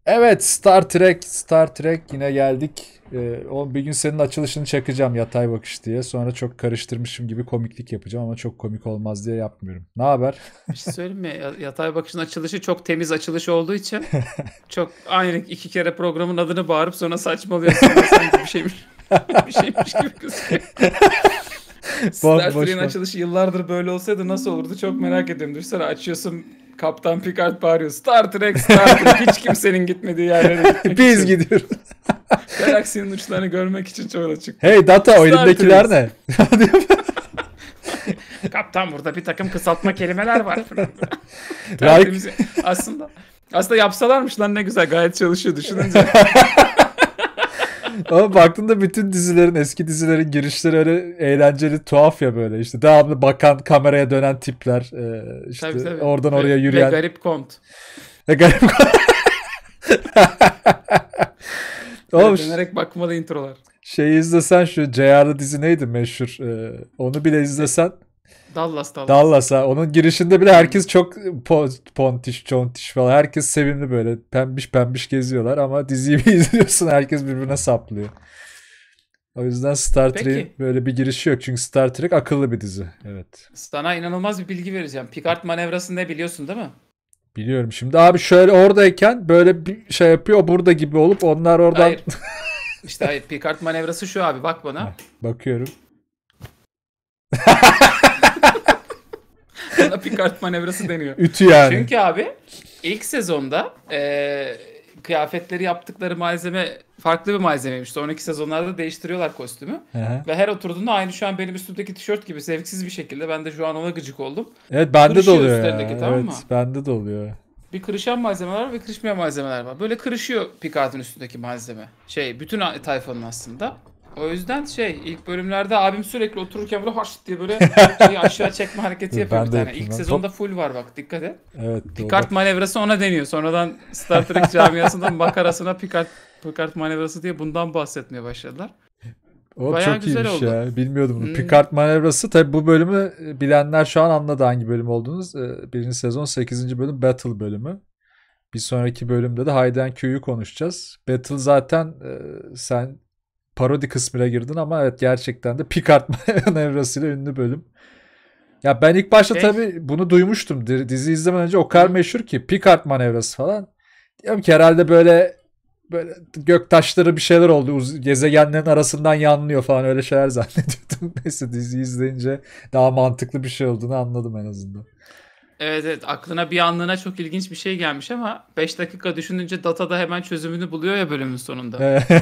Evet, Star Trek yine geldik. O bir gün senin açılışını çakacağım yatay bakış diye. Sonra çok karıştırmışım gibi komiklik yapacağım ama çok komik olmaz diye yapmıyorum. Ne haber? Bir şey söyleyeyim mi? Yatay bakışın açılışı çok temiz açılış olduğu için çok aynı iki kere programın adını bağırıp sonra saçmalıyorsun da sanki bir şeymiş bir şeymiş gibi gözüküyor. Star Boş Trek'in boş. açılışı yıllardır böyle olsaydı nasıl olurdu çok merak ediyorum. Düşünsene açıyorsun Kaptan Picard bağırıyor. Star Trek, Star Trek. Hiç kimsenin gitmediği yerlere gitmek Biz için. gidiyoruz. Galaksinin uçlarını görmek için yola çıktı. Hey Data, o Star Trek. elindekiler ne? Kaptan burada bir takım kısaltma kelimeler var falan. Like. Tertemiz. Aslında yapsalarmış lan ne güzel gayet çalışıyor düşününce. Ama baktığında bütün dizilerin, eski dizilerin girişleri öyle eğlenceli, tuhaf ya böyle. İşte devamlı bakan, kameraya dönen tipler. Tabii İşte tabii. oradan oraya Ve yürüyen. garip kont. Garip. Böyle Olmuş. dönerek bakmalı introlar. Şeyi izlesen, şu JR'lı dizi neydi meşhur? Onu bile E, izlesen, Dallas Dallas. Dallas'a. Onun girişinde bile Hmm. herkes çok pontiş, çontiş falan. Herkes sevimli böyle. Pembiş pembiş geziyorlar ama diziyi bir izliyorsun, herkes birbirine saplıyor. O yüzden Star Trek'in Peki böyle bir girişi yok. Çünkü Star Trek akıllı bir dizi. Evet. sana inanılmaz bir bilgi vereceğim. Picard manevrasını ne biliyorsun değil mi? Biliyorum. Şimdi abi şöyle oradayken böyle bir şey yapıyor. Burada gibi olup onlar oradan. Hayır. İşte hayır. Picard manevrası şu abi bak Heh, bana. bakıyorum. Ona Picard manevrası deniyor. Ütü yani. Çünkü abi ilk sezonda kıyafetleri yaptıkları malzeme farklı bir malzemeymiş. Sonraki sezonlarda değiştiriyorlar kostümü. Hı. Ve her oturduğunda aynı şu an benim üstümdeki tişört gibi zevksiz bir şekilde ben de şu an ona gıcık oldum. Evet, bende de Kırışıyor oluyor üstlerindeki ya. tamam mı? Evet, bende de oluyor. Bir kırışan malzemeler var ve kırışmayan malzemeler var. Böyle kırışıyor Picard'ın üstündeki malzeme. Bütün tayfanın aslında. O yüzden ilk bölümlerde abim sürekli otururken böyle harç diye böyle şeyi aşağı çekme hareketi Dur yapıyor bir ben de tane. yapayım İlk lan. sezonda full var bak dikkat et. Evet, dur bak. Picard manevrası ona deniyor. Sonradan Star Trek camiasında makarasına Picard manevrası diye bundan bahsetmeye başladılar. O Bayağı çok güzel iyiymiş oldu. ya. Bilmiyordum bunu. Hmm, Picard manevrası. Tabi bu bölümü bilenler şu an anladı hangi bölüm olduğunuz. Birinci sezon 8. bölüm Battle bölümü. Bir sonraki bölümde de Hayden Q'yu konuşacağız. Battle zaten sen parodi kısmına girdin ama evet, gerçekten de Picard manevrasıyla ünlü bölüm. Ya ben ilk başta şey tabii bunu duymuştum. Dizi izlemeden önce o hı kadar hı. meşhur ki Picard manevrası falan. Diyorum ki herhalde böyle gök taşları bir şeyler oldu. Gezegenlerin arasından yanlıyor falan, öyle şeyler zannediyordum. Neyse, diziyi izleyince daha mantıklı bir şey olduğunu anladım en azından. Evet evet aklına bir anlığına çok ilginç bir şey gelmiş ama 5 dakika düşününce data da hemen çözümünü buluyor ya bölümün sonunda.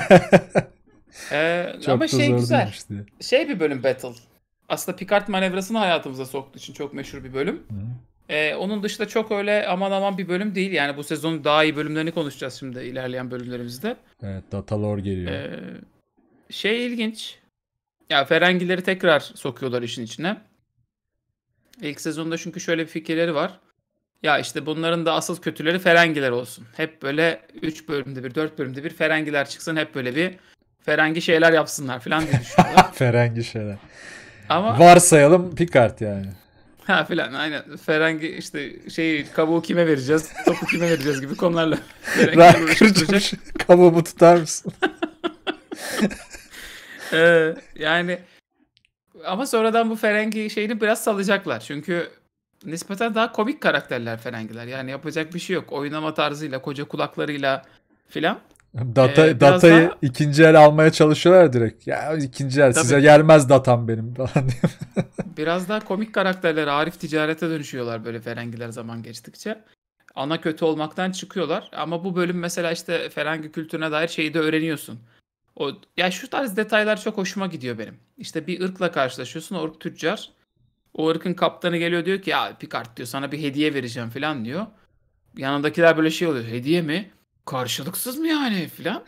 Ama Çok da zor güzel. değilmiş diye. Bir bölüm Battle. Aslında Picard manevrasını hayatımıza soktuğu için çok meşhur bir bölüm. Hı. Onun dışında çok öyle aman aman bir bölüm değil. Yani bu sezonun daha iyi bölümlerini konuşacağız şimdi ilerleyen bölümlerimizde. Evet, Datalore geliyor. Ee, ilginç. Ya Ferengileri tekrar sokuyorlar işin içine. İlk sezonda çünkü şöyle bir fikirleri var. Ya işte bunların da asıl kötüleri Ferengiler olsun. Hep böyle 3 bölümde bir, 4 bölümde bir Ferengiler çıksın. Hep böyle bir Ferengi şeyler yapsınlar falan diye düşünüyorlar. Ferengi şeyler. Ama Varsayalım Picard yani. ha filan aynen Ferengi işte kabuğu kime vereceğiz, topu kime vereceğiz gibi konularla Ferengiler uğraşıp Kırıcı bir duracak. şey. Kabuğumu tutar mısın? Yani ama sonradan bu Ferengi şeyini biraz salacaklar. Çünkü nispeten daha komik karakterler Ferengiler. Yani yapacak bir şey yok. Oynama tarzıyla, koca kulaklarıyla filan. Biraz Datayı daha ikinci el almaya çalışıyorlar direkt. Ya ikinci el size tabii gelmez datam benim falan diye. biraz daha komik karakterler Arif ticarete dönüşüyorlar böyle Ferengiler zaman geçtikçe. Ana kötü olmaktan çıkıyorlar. Ama bu bölüm mesela işte Ferengi kültürüne dair şeyi de öğreniyorsun. Ya şu tarz detaylar çok hoşuma gidiyor benim. İşte bir ırkla karşılaşıyorsun. O ırk tüccar. O ırkın kaptanı geliyor diyor ki ya Picard diyor sana bir hediye vereceğim falan diyor. Yanındakiler böyle şey oluyor. Hediye mi? Karşılıksız mı yani falan.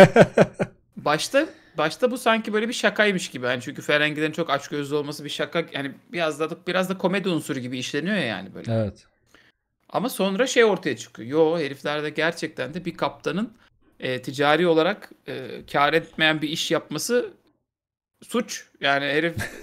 Başta bu sanki böyle bir şakaymış gibi. Yani çünkü Ferengilerin çok açgözlü olması bir şaka. Yani biraz da komedi unsuru gibi işleniyor ya yani böyle. Evet. Ama sonra şey ortaya çıkıyor. Yo heriflerde gerçekten de bir kaptanın ticari olarak kâr etmeyen bir iş yapması suç. Yani herif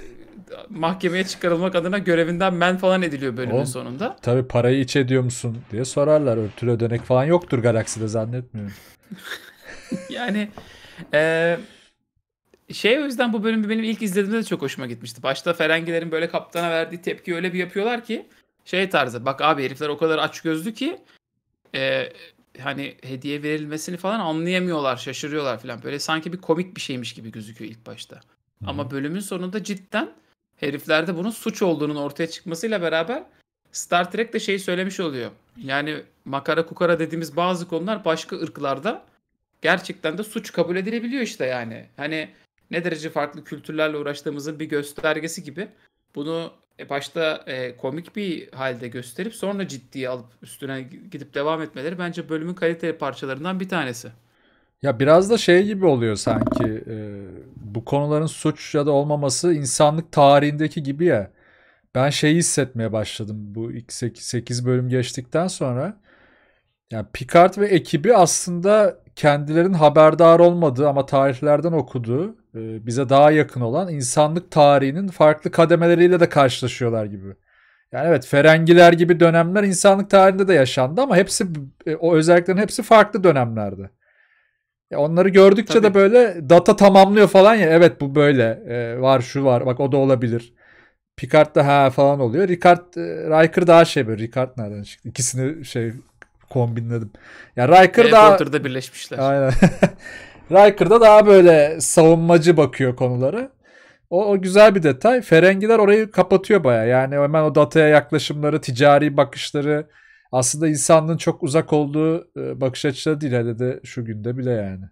mahkemeye çıkarılmak adına görevinden men falan ediliyor bölümün Oğlum, sonunda. tabii parayı iç ediyor musun diye sorarlar. Örtülü ödenek falan yoktur galakside zannetmiyorum. Yani e, o yüzden bu bölümü benim ilk izlediğimde de çok hoşuma gitmişti. Başta Ferengilerin böyle kaptana verdiği tepki öyle bir yapıyorlar ki tarzı, bak abi herifler o kadar açgözlü ki e, hani hediye verilmesini falan anlayamıyorlar, şaşırıyorlar falan. Böyle sanki bir komik bir şeymiş gibi gözüküyor ilk başta. Hı hı. Ama bölümün sonunda cidden heriflerde bunun suç olduğunun ortaya çıkmasıyla beraber Star Trek de söylemiş oluyor. Yani makara kukara dediğimiz bazı konular başka ırklarda gerçekten de suç kabul edilebiliyor işte yani. Hani ne derece farklı kültürlerle uğraştığımızın bir göstergesi gibi. Bunu başta komik bir halde gösterip sonra ciddiye alıp üstüne gidip devam etmeleri bence bölümün kaliteli parçalarından bir tanesi. Ya biraz da şey gibi oluyor sanki, bu konuların suç ya da olmaması insanlık tarihindeki gibi ya. Ben şeyi hissetmeye başladım bu ilk 8 bölüm geçtikten sonra. Yani Picard ve ekibi aslında kendilerinin haberdar olmadığı ama tarihlerden okuduğu, bize daha yakın olan insanlık tarihinin farklı kademeleriyle de karşılaşıyorlar gibi. Yani evet, Ferengiler gibi dönemler insanlık tarihinde de yaşandı ama hepsi, o özelliklerin hepsi farklı dönemlerde. Onları gördükçe de Tabii. böyle data tamamlıyor falan ya. Evet, bu böyle. Var, şu var. Bak, o da olabilir. Picard da ha falan oluyor. Riker daha şey böyle. Ricard nereden çıktı? İkisini kombinledim. Ya Riker Harry daha Potter'da birleşmişler. aynen. Riker da daha böyle savunmacı bakıyor konulara. O güzel bir detay. Ferengiler orayı kapatıyor baya. Yani hemen o dataya yaklaşımları, ticari bakışları aslında insanlığın çok uzak olduğu bakış açıları değil. Hele de şu günde bile yani.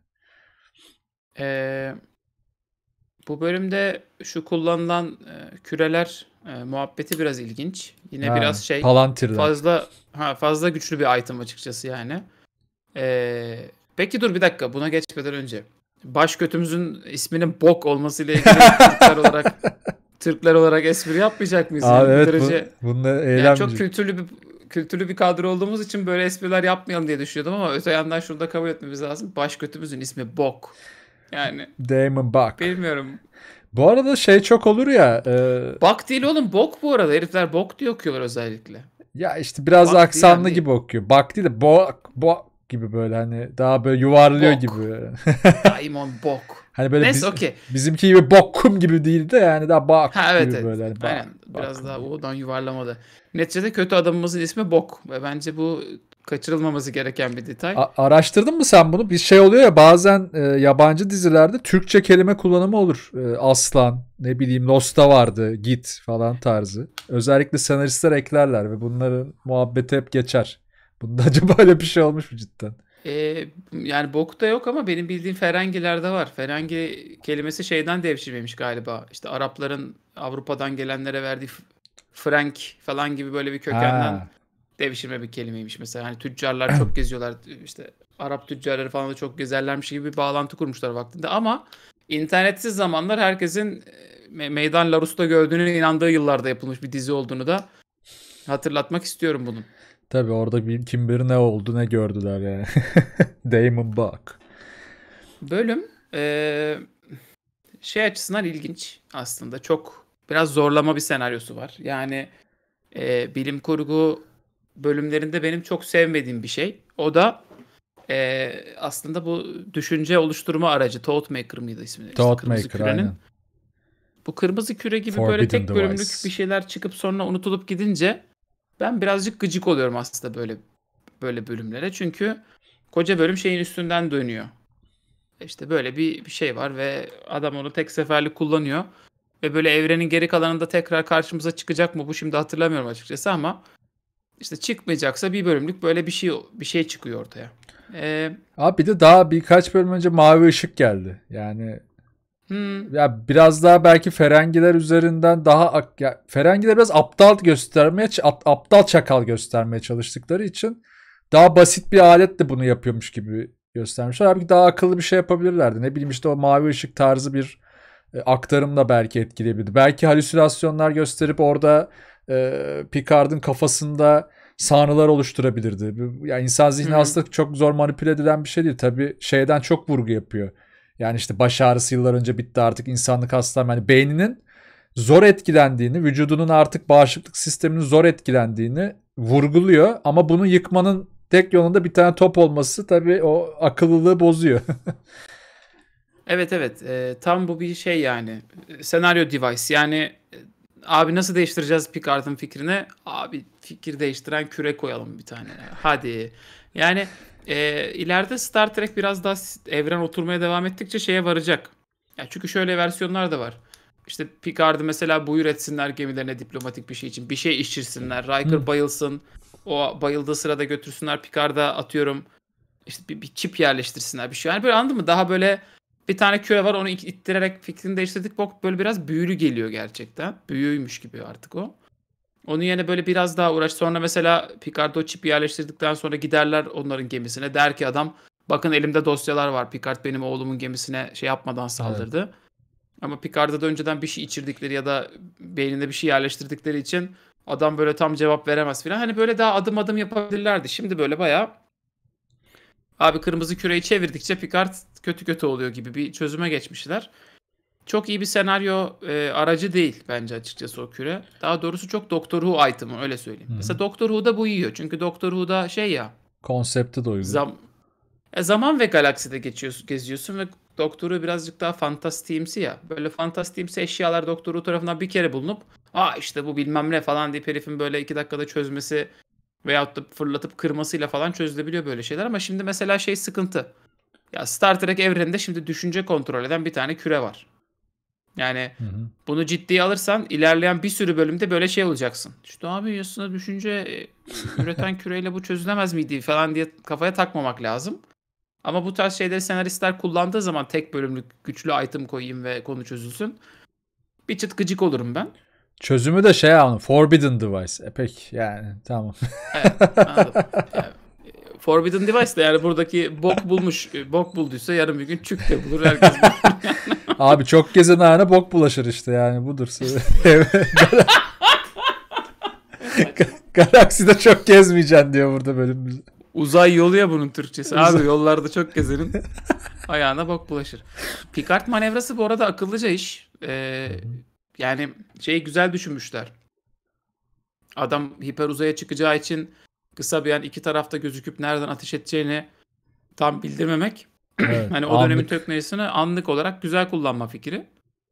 E, Bu bölümde şu kullanılan küreler muhabbeti biraz ilginç. Yine biraz Ha, Palantirler. fazla güçlü bir item açıkçası yani. Peki dur bir dakika, buna geçmeden önce. Baş kötümüzün isminin Bok olmasıyla ilgili Türkler olarak espri yapmayacak mıyız? Abi Yani bu evet, derece, bununla yani çok eğlenmeyecek. kültürlü bir kadro olduğumuz için böyle espriler yapmayalım diye düşünüyordum ama öte yandan şunu da kabul etmemiz lazım. Baş kötümüzün ismi Bok. Yani Damon Buck. bilmiyorum. Bu arada çok olur ya, Bak değil oğlum, Bok bu arada. Herifler Bok diye okuyorlar özellikle. ya işte biraz da Bak değil yani aksanlı değil. gibi okuyor. Buck değil de Bok gibi, böyle hani daha böyle yuvarlıyor Bok. gibi. Daimon Bok. Hani böyle Neyse okey. bizimki gibi bokkum gibi değil de yani daha Ha, bak evet gibi, evet. böyle hani Aynen. bak Biraz bakkum daha gibi. U'dan yuvarlamadı. Neticede kötü adamımızın ismi Bok. Ve bence bu kaçırılmaması gereken bir detay. Araştırdın mı sen bunu? Bir şey oluyor ya bazen, yabancı dizilerde Türkçe kelime kullanımı olur. Aslan, ne bileyim, Lost'ta vardı, git falan tarzı. Özellikle senaristler eklerler ve bunların muhabbeti hep geçer. Bunda acaba böyle bir şey olmuş mu cidden? Yani Bok da yok ama benim bildiğim Ferengilerde var. Ferengi kelimesi şeyden devşirmemiş galiba. İşte Arapların Avrupa'dan gelenlere verdiği Frank falan gibi böyle bir kökenden Ha. devşirme bir kelimeymiş mesela. Hani tüccarlar çok geziyorlar. İşte Arap tüccarları falan da çok gezerlermiş gibi bir bağlantı kurmuşlar vaktinde. Ama internetsiz zamanlar herkesin Meydan Larus'ta gördüğüne inandığı yıllarda yapılmış bir dizi olduğunu da hatırlatmak istiyorum bunun. Tabii orada kim bilir ne oldu, ne gördüler yani. Damon Buck. Bölüm açısından ilginç aslında. Çok biraz zorlama bir senaryosu var. Yani bilim kurgu bölümlerinde benim çok sevmediğim bir şey. O da aslında bu düşünce oluşturma aracı. Thoughtmaker mıydı ismi? İşte kırmızı Thoughtmaker, kürenin. aynen. Bu kırmızı küre gibi böyle Forbidden tek bölümlük bir Device. şeyler çıkıp sonra unutulup gidince ben birazcık gıcık oluyorum aslında böyle bölümlere. Çünkü koca bölüm şeyin üstünden dönüyor. İşte böyle bir şey var ve adam onu tek seferlik kullanıyor. Ve böyle evrenin geri kalanında tekrar karşımıza çıkacak mı? Bu şimdi hatırlamıyorum açıkçası ama işte çıkmayacaksa bir bölümlük böyle bir şey çıkıyor ortaya. Abi bir de daha birkaç bölüm önce Mavi Işık geldi. Yani Hmm, ya biraz daha belki Ferengiler üzerinden ya Ferengiler biraz aptal çakal göstermeye çalıştıkları için daha basit bir aletle bunu yapıyormuş gibi göstermişler. Halbuki daha akıllı bir şey yapabilirlerdi. Ne bileyim, işte o mavi ışık tarzı bir aktarımla belki etkileyebilirdi. Belki halüsinasyonlar gösterip orada Picard'ın kafasında sanrılar oluşturabilirdi. Yani insan Hı zihni hı. aslında çok zor manipüle edilen bir şey değil. Tabii şeyden çok vurgu yapıyor. Yani işte baş ağrısı yıllar önce bitti, artık insanlık hasta. Yani beyninin zor etkilendiğini, vücudunun artık bağışıklık sisteminin zor etkilendiğini vurguluyor. Ama bunu yıkmanın tek yolunda bir tane top olması tabii o akıllılığı bozuyor. Evet, evet. Tam bu bir şey yani. Senaryo device. Yani abi nasıl değiştireceğiz Picard'ın fikrini? Abi fikir değiştiren küre koyalım bir tane. Hadi. Yani ileride Star Trek biraz daha evren oturmaya devam ettikçe şeye varacak. Ya çünkü şöyle versiyonlar da var. İşte Picard'ı mesela buyur etsinler gemilerine diplomatik bir şey için. Bir şey içirsinler. Hı. Riker bayılsın. O bayıldığı sırada götürsünler. Picard'a atıyorum işte bir çip yerleştirsinler bir şey. Yani böyle anladın mı? Daha böyle bir tane küre var onu ittirerek fikrini değiştirdik. Bak böyle biraz büyülü geliyor gerçekten. Büyüymüş gibi artık o. Onun yerine böyle biraz daha uğraş. Sonra mesela Picard o çipi yerleştirdikten sonra giderler onların gemisine. Der ki adam bakın elimde dosyalar var. Picard benim oğlumun gemisine şey yapmadan Evet. saldırdı. Ama Picard'a da önceden bir şey içirdikleri ya da beynine bir şey yerleştirdikleri için adam böyle tam cevap veremez filan. Hani böyle daha adım adım yapabilirlerdi. Şimdi böyle bayağı abi kırmızı küreyi çevirdikçe Picard kötü kötü oluyor gibi bir çözüme geçmişler. Çok iyi bir senaryo aracı değil bence açıkçası o küre. Daha doğrusu çok Doctor Who item'ı öyle söyleyeyim. Hı hı. Mesela Doctor Who'da bu yiyor. Çünkü Doctor Who'da şey ya Konsepti de uygun. zam zaman ve galakside geçiyorsun, geziyorsun ve Doctor Who birazcık daha fantastiğimsi ya. Böyle fantastiğimsi eşyalar Doctor Who tarafından bir kere bulunup işte bu bilmem ne falan deyip herifin böyle 2 dakikada çözmesi veyahut da fırlatıp kırmasıyla falan çözülebiliyor böyle şeyler. Ama şimdi mesela şey sıkıntı. Ya Star Trek evreninde şimdi düşünce kontrol eden bir tane küre var. Yani Hı hı. bunu ciddiye alırsan ilerleyen bir sürü bölümde böyle şey olacaksın. İşte abi aslında düşünce üreten küreyle bu çözülemez miydi falan diye kafaya takmamak lazım. Ama bu tarz şeyleri senaristler kullandığı zaman tek bölümlük güçlü item koyayım ve konu çözülsün. Bir çıt gıcık olurum ben. Çözümü de şey yani Forbidden Device. Pek yani tamam. Evet, anladım. Yani, Forbidden Device de yani buradaki bok bulmuş. Bok bulduysa yarın bir gün çük de bulur. Herkes bulur. Abi çok gezen ayağına bok bulaşır işte yani budur. Galakside çok gezmeyeceksin diyor burada bölümümüz. Uzay yolu ya bunun Türkçesi. Abi yollarda çok gezerin. Ayağına bok bulaşır. Picard manevrası bu arada akıllıca iş. Yani şeyi güzel düşünmüşler. Adam hiper uzaya çıkacağı için kısa bir an iki tarafta gözüküp nereden ateş edeceğini tam bildirmemek. Evet, Hani o dönemin anlık. teknolojisini anlık olarak güzel kullanma fikri.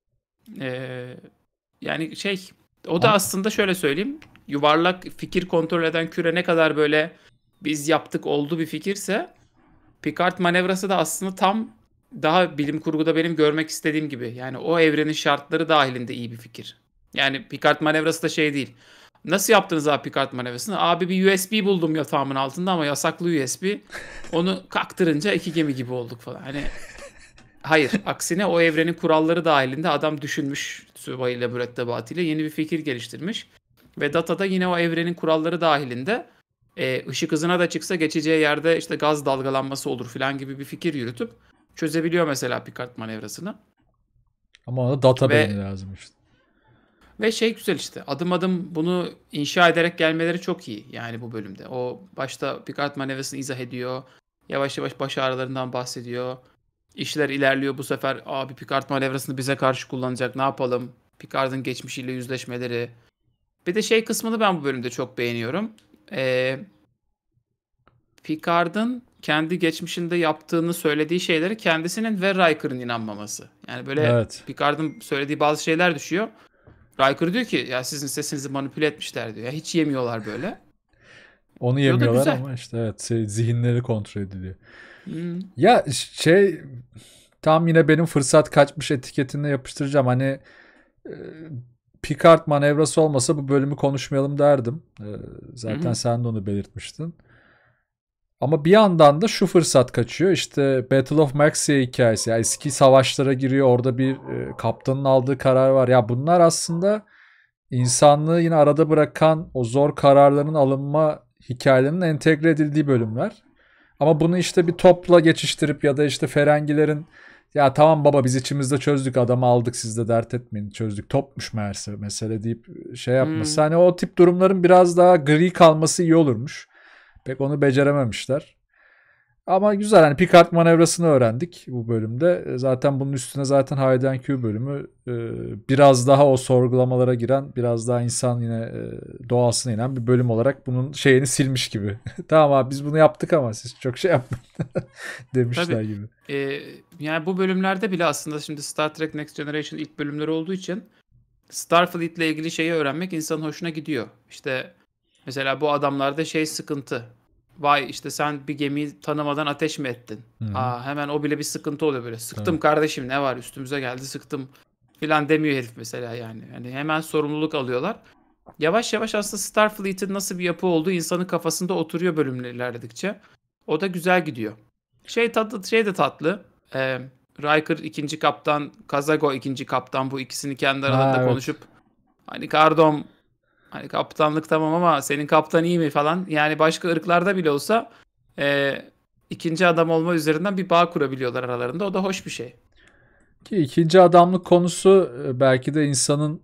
Ee, Yani şey o da Ama aslında şöyle söyleyeyim. Yuvarlak fikir kontrol eden küre ne kadar böyle biz yaptık oldu bir fikirse Picard manevrası da aslında tam daha bilim kurguda benim görmek istediğim gibi. Yani o evrenin şartları dahilinde iyi bir fikir. Yani Picard manevrası da şey değil. Nasıl yaptınız abi Picard manevrasını? Abi bir USB buldum yatağımın altında ama yasaklı USB. Onu kaktırınca iki gemi gibi olduk falan. Hani hayır. Aksine o evrenin kuralları dahilinde adam düşünmüş subayıyla mürettebatıyla yeni bir fikir geliştirmiş. Ve Data'da yine o evrenin kuralları dahilinde ışık hızına da çıksa geçeceği yerde işte gaz dalgalanması olur falan gibi bir fikir yürütüp çözebiliyor mesela Picard manevrasını. ona data beyni Ve lazım işte. şey güzel işte adım adım bunu inşa ederek gelmeleri çok iyi yani bu bölümde. O başta Picard manevrasını izah ediyor. Yavaş yavaş baş ağrılarından bahsediyor. İşler ilerliyor bu sefer. Abi Picard manevrasını bize karşı kullanacak. Ne yapalım? Picard'ın geçmişiyle yüzleşmeleri. Bir de şey kısmını ben bu bölümde çok beğeniyorum. Ee, Picard'ın kendi geçmişinde yaptığını söylediği şeyleri kendisinin ve Riker'ın inanmaması. Yani böyle Evet. Picard'ın söylediği bazı şeyler düşüyor. Riker diyor ki ya sizin sesinizi manipüle etmişler diyor. Ya hiç yemiyorlar böyle. Onu O da yemiyorlar güzel. ama işte evet zihinleri kontrol ediliyor. Hmm. Ya şey tam yine benim fırsat kaçmış etiketine yapıştıracağım. Hani e, Picard manevrası olmasa bu bölümü konuşmayalım derdim. Hı Zaten hı. sen de onu belirtmiştin. Ama bir yandan da şu fırsat kaçıyor. İşte Battle of Maxia hikayesi. Ya eski savaşlara giriyor. Orada bir kaptanın aldığı karar var. Ya bunlar aslında insanlığı yine arada bırakan o zor kararların alınma hikayelerinin entegre edildiği bölümler. Ama bunu işte bir topla geçiştirip ya da işte Ferengilerin ya tamam baba biz içimizde çözdük adamı aldık siz de dert etmeyin çözdük topmuş meğerse mesele deyip şey yapması. Hmm. Hani o tip durumların biraz daha gri kalması iyi olurmuş. Pek onu becerememişler. Ama güzel, hani Picard manevrasını öğrendik bu bölümde. Zaten bunun üstüne zaten Hayden Q bölümü biraz daha o sorgulamalara giren, biraz daha insan yine doğasına inen bir bölüm olarak bunun şeyini silmiş gibi. Tamam abi biz bunu yaptık ama siz çok şey yapmayın Tabii. demişler gibi. Yani bu bölümlerde bile aslında şimdi Star Trek Next Generation ilk bölümleri olduğu için Starfleet'le ilgili şeyi öğrenmek insanın hoşuna gidiyor. İşte mesela bu adamlarda şey sıkıntı. Vay işte sen bir gemiyi tanımadan ateş mi ettin? Hı-hı. Aa, hemen o bile bir sıkıntı oluyor böyle. Tabii. Sıktım kardeşim ne var üstümüze geldi sıktım filan demiyor herif mesela yani. Yani hemen sorumluluk alıyorlar. Yavaş yavaş aslında Starfleet'in nasıl bir yapı olduğu insanın kafasında oturuyor bölümler ilerledikçe. O da güzel gidiyor. Şey tatlı, şey de tatlı. Riker ikinci kaptan, Kazago ikinci kaptan, bu ikisini kendi Ha aralarında evet. konuşup hani Kardom, hani kaptanlık tamam ama senin kaptan iyi mi falan. Yani başka ırklarda bile olsa e, ikinci adam olma üzerinden bir bağ kurabiliyorlar aralarında. O da hoş bir şey. Ki ikinci adamlık konusu belki de insanın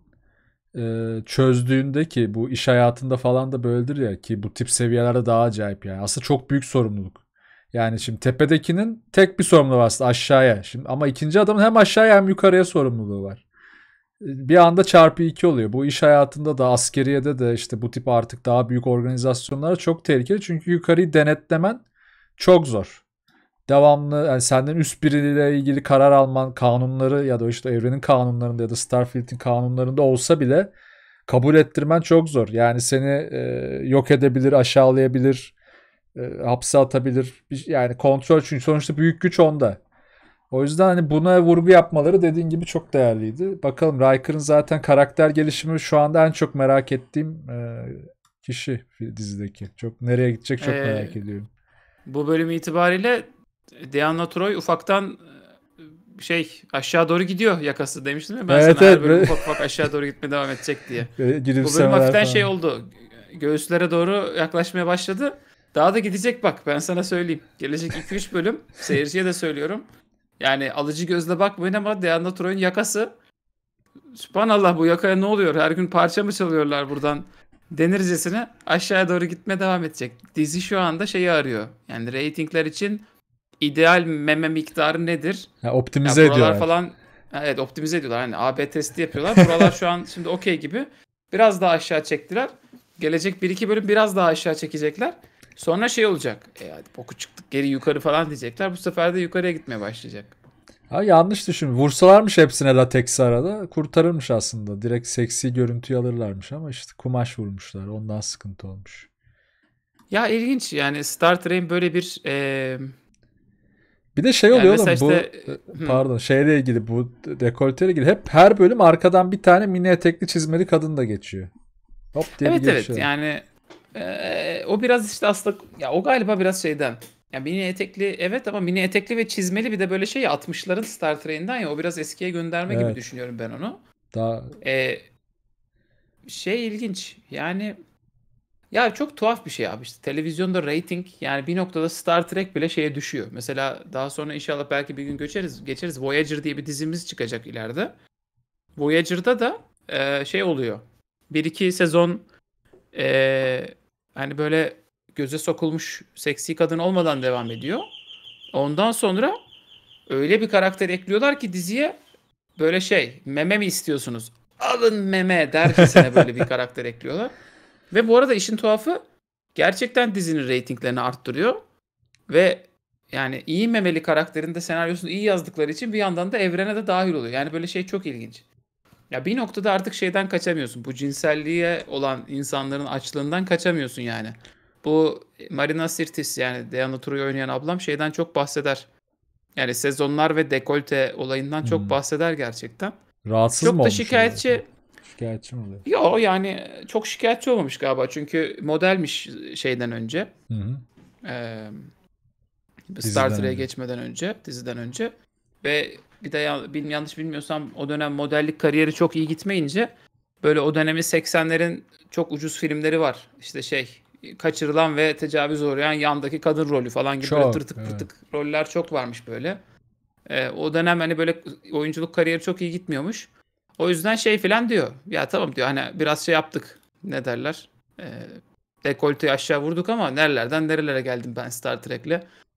çözdüğünde, ki bu iş hayatında falan da böyledir ya, ki bu tip seviyelerde daha acayip yani. Aslında çok büyük sorumluluk. Yani şimdi tepedekinin tek bir sorumluluğu var aslında, aşağıya. Şimdi ama ikinci adamın hem aşağıya hem yukarıya sorumluluğu var. Bir anda çarpı iki oluyor. Bu iş hayatında da, askeriyede de, işte bu tip artık daha büyük organizasyonlara çok tehlikeli. Çünkü yukarıyı denetlemen çok zor. Devamlı yani senden üst biriyle ilgili karar alman, kanunları ya da işte evrenin kanunlarında ya da Starfleet'in kanunlarında olsa bile kabul ettirmen çok zor. Yani seni yok edebilir, aşağılayabilir, hapse atabilir. Yani kontrol, çünkü sonuçta büyük güç onda. O yüzden hani buna vurgu yapmaları dediğin gibi çok değerliydi. Bakalım, Riker'ın zaten karakter gelişimi şu anda en çok merak ettiğim kişi dizideki. Çok nereye gidecek çok E, merak ediyorum. Bu bölüm itibariyle Deanna Troi ufaktan şey aşağı doğru gidiyor yakası demiştim ya ben Evet sana her evet, bölüm böyle ufak ufak aşağı doğru gitmeye devam edecek diye. Bu bölüm gülümsemeler hafiften şey falan. oldu. Göğüslere doğru yaklaşmaya başladı. Daha da gidecek bak ben sana söyleyeyim. Gelecek 2-3 bölüm seyirciye de söylüyorum. Yani alıcı gözle bakmayın ama Deanna Troy'un yakası, Sübhanallah bu yakaya ne oluyor? Her gün parça mı çalıyorlar buradan denircesine aşağıya doğru gitmeye devam edecek. Dizi şu anda şeyi arıyor. Yani reytingler için ideal meme miktarı nedir? Ya Ya optimize buralar ediyorlar. falan evet optimize ediyorlar. Hani AB testi yapıyorlar. Buralar şu an şimdi okey gibi. Biraz daha aşağı çektiler. Gelecek bir iki bölüm biraz daha aşağı çekecekler. Sonra şey olacak. Hadi boku çıktık geri yukarı falan diyecekler. Bu sefer de yukarıya gitmeye başlayacak. Ha, yanlış düşün. Vursalarmış hepsine lateksi arada, kurtarırmış aslında. Direkt seksi görüntüyü alırlarmış ama işte kumaş vurmuşlar. Ondan sıkıntı olmuş. Ya ilginç yani Star Trek'in böyle bir Bir de şey yani oluyor mesela oğlum, bu işte hmm. pardon, şeyle ilgili, bu dekolteyle ilgili hep her bölüm arkadan bir tane mini etekli çizmeli kadın da geçiyor. Hop diye bir Evet evet geçiyor. yani o biraz işte aslında ya o galiba biraz şeyden. Ya mini etekli evet ama mini etekli ve çizmeli bir de böyle şey ya 60'ların Star Trek'inden ya o biraz eskiye gönderme gibi Evet. düşünüyorum ben onu. Daha E, Şey ilginç yani ya çok tuhaf bir şey abi işte televizyonda rating yani bir noktada Star Trek bile şeye düşüyor. Mesela daha sonra inşallah belki bir gün geçeriz Voyager diye bir dizimiz çıkacak ileride. Voyager'da da şey oluyor. Bir iki sezon hani böyle göze sokulmuş seksi kadın olmadan devam ediyor. Ondan sonra öyle bir karakter ekliyorlar ki diziye böyle şey meme mi istiyorsunuz? Alın meme dercesine böyle bir karakter ekliyorlar. Ve bu arada işin tuhafı gerçekten dizinin reytinglerini arttırıyor. Ve yani iyi memeli karakterin de senaryosunu iyi yazdıkları için bir yandan da evrene de dahil oluyor. Yani böyle şey çok ilginç. Ya bir noktada artık şeyden kaçamıyorsun. Bu cinselliğe olan insanların açlığından kaçamıyorsun yani. Bu Marina Sirtis yani Deanna Troi'yi oynayan ablam şeyden çok bahseder. Yani sezonlar ve dekolte olayından çok hmm. bahseder gerçekten. Rahatsız mı Çok da olmuş oluyor? şikayetçi. Şikayetçi mi oluyor? Yo yani çok şikayetçi olmamış galiba. Çünkü modelmiş şeyden önce. Hı hı. Ee, Star Diziden Trek'e önce. geçmeden önce, diziden önce. Ve bir de yanlış bilmiyorsam o dönem modellik kariyeri çok iyi gitmeyince böyle o dönemi 80'lerin çok ucuz filmleri var. İşte şey kaçırılan ve tecavüz uğrayan yandaki kadın rolü falan gibi böyle Çok. tırtık Evet. pırtık roller çok varmış böyle. O dönem hani böyle oyunculuk kariyeri çok iyi gitmiyormuş. O yüzden şey falan diyor. Ya tamam diyor hani biraz şey yaptık. Ne derler? Dekolteyi aşağı vurduk ama nerelerden nerelere geldim ben Star Trek'le.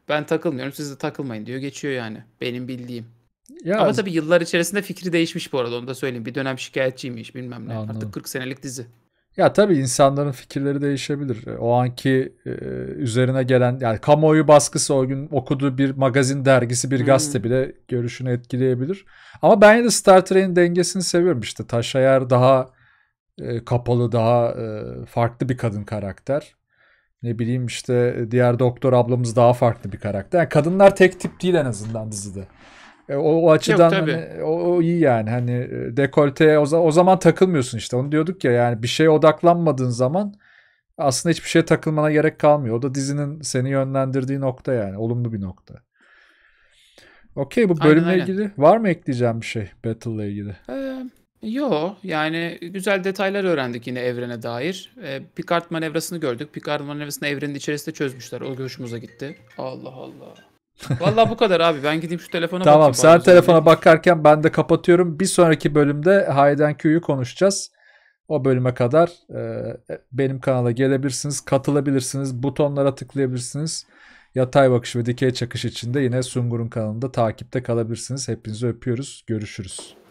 Ben takılmıyorum, siz de takılmayın diyor. Geçiyor yani. Benim bildiğim. Ya Ama tabii yıllar içerisinde fikri değişmiş bu arada. Onu da söyleyeyim. Bir dönem şikayetçiymiş bilmem ne. Artık anladım. 40 senelik dizi. Ya tabii insanların fikirleri değişebilir. O anki üzerine gelen yani kamuoyu baskısı o gün okuduğu bir magazin dergisi bir gazete Hmm. bile görüşünü etkileyebilir. Ama ben yine de Star Trek'in dengesini seviyorum işte. Tasha Yar daha kapalı daha farklı bir kadın karakter. Ne bileyim işte diğer doktor ablamız daha farklı bir karakter. Yani kadınlar tek tip değil en azından dizide. O Yok açıdan tabii. hani o iyi yani hani dekolteye o zaman takılmıyorsun işte onu diyorduk ya yani bir şeye odaklanmadığın zaman aslında hiçbir şeye takılmana gerek kalmıyor. O da dizinin seni yönlendirdiği nokta yani olumlu bir nokta. Okey bu Aynen bölümle aynen. ilgili var mı ekleyeceğim bir şey Battle'la ilgili? Yo yani güzel detaylar öğrendik yine evrene dair. Picard manevrasını gördük. Picard manevrasını evrenin içerisinde çözmüşler. O hoşumuza gitti. Allah Allah. Vallahi bu kadar abi. Ben gideyim şu telefona Tamam bakayım bari sen o zaman. Ne telefona diyeyim? bakarken ben de kapatıyorum. Bir sonraki bölümde Hayden Q'yu konuşacağız. O bölüme kadar benim kanala gelebilirsiniz, katılabilirsiniz, butonlara tıklayabilirsiniz. Yatay bakış ve dikey çakış için de yine Sungur'un kanalında takipte kalabilirsiniz. Hepinizi öpüyoruz. Görüşürüz.